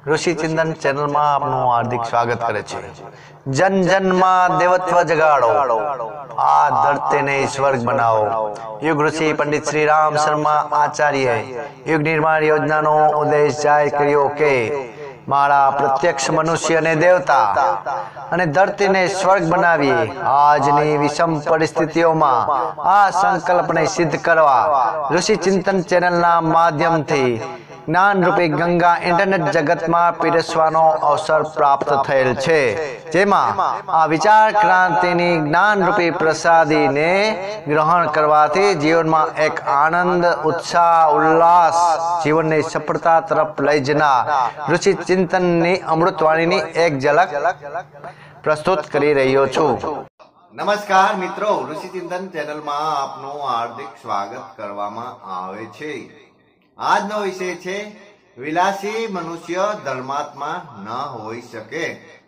ऋषि चिंतन चैनल में आपनु हार्दिक स्वागत करे छे। जन जन में देवत्व जगाड़ो, आ धरती ने स्वर्ग बनाओ। युग ऋषि पंडित श्री राम शर्मा आचार्य युग निर्माण योजना नो उद्देश्य जाहिर कर्यो के मारा प्रत्यक्ष मनुष्य ने देवता अने धरती ने स्वर्ग बनावीए। आजनी विषम परिस्थितियों में आ संकल्प ने सिद्ध करवा ऋषि चिंतन चैनल ना माध्यम थी ज्ञान रूपी गंगा इंटरनेट जगत में पीरसवानो अवसर प्राप्त थयेल छे, जेमा आ विचार क्रांतिनी ज्ञान रूपी प्रसादी ने ग्रहण करवाथी जीवन में एक आनंद, उत्साह, उल्लास, जीवन ने सफलता तरफ लई जनार ऋषि चिंतन नी अमृतवाणी नी एक झलक प्रस्तुत करी रह्यो छुं। नमस्कार मित्रों, ऋषि चिंतन चैनल में आपनु हार्दिक स्वागत करवामां आवे छे। આજનો વિષય છે વિલાસી મનુષ્ય ધર્માત્મા ન હોઈ શકે।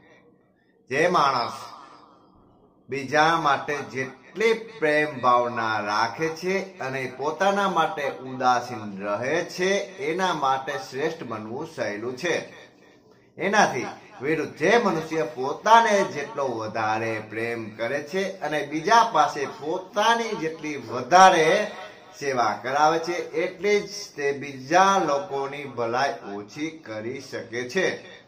જે માણસ બીજા માટે જેટલી પ્રેમ ભાવના રાખે છે અને પોતાના માટે ઉદાસીન રહે છે એના માટે શ્રેષ્ઠ બનવું સહેલું છે। એનાથી વિરુદ્ધ જે મનુષ્ય પોતાને જેટલો વધારે પ્રેમ કરે છે અને બીજા પાસે પોતાની જેટલી વધારે सेवा करावे छे एटले ज ते बीजा लोकोनी भलाई ओછી करी शके छे।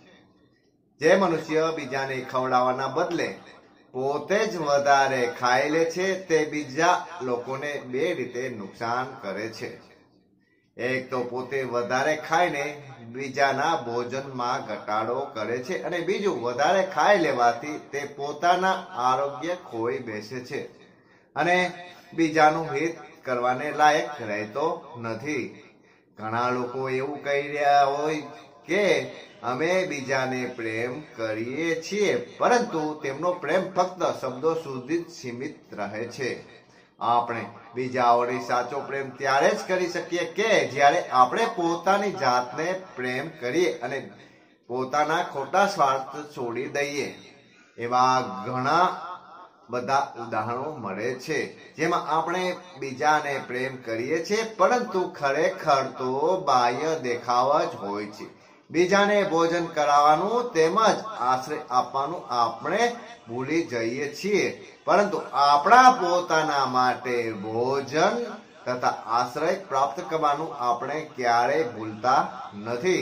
जे मनुष्य बीजाने खवडावाना बदले पोते ज वधारे खाई ले छे ते बीजा लोकोने बे रीते नुकसान करे छे। एक तो पोते वधारे खाईने बीजाना भोजनमां घटाडो करे छे अने बीजू वधारे खाई लेवाथी ते पोताना आरोग्य खोई बेसे छे अने बीजानुं हित करवाने लायक रहतो नथी। घणा लोको एवुं कही रह्या होय के अमे बीजाने प्रेम करीए छीए, परंतु तेमनो प्रेम फक्त शब्दों सुधी सीमित रहे छे। आपणे बीजाओने साचो प्रेम त्यारे ज करी शकीए के ज्यारे आपणे पोतानी जातने प्रेम करीए अने पोताना खोटा स्वार्थ छोड़ी दईए। एवा घणा બધા ઉદાહરણો મળે છે જેમાં આપણે બીજાને પ્રેમ કરીએ છીએ પરંતુ ખરેખર તો બાહ્ય દેખાવા જ હોય છે। બીજાને ભોજન કરાવવાનું તેમજ આશ્રય આપવાનું આપણે ભૂલી જઈએ છીએ, પરંતુ આપણા પોતાના માટે ભોજન તથા આશ્રય પ્રાપ્ત કરવાનું આપણે ક્યારેય ભૂલતા નથી।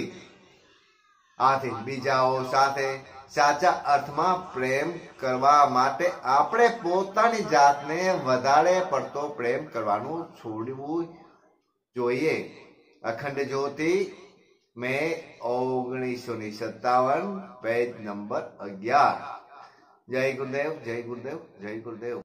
આથી બીજાઓ સાથે साचा अर्थ में प्रेम करवा माटे आपणे पोतानी जातने वधारे पड़तो प्रेम करवानुं छोड़वुं जोईए। अखंड ज्योति में 1957 पेज नंबर 11। जय गुरुदेव, जय गुरुदेव, जय गुरुदेव।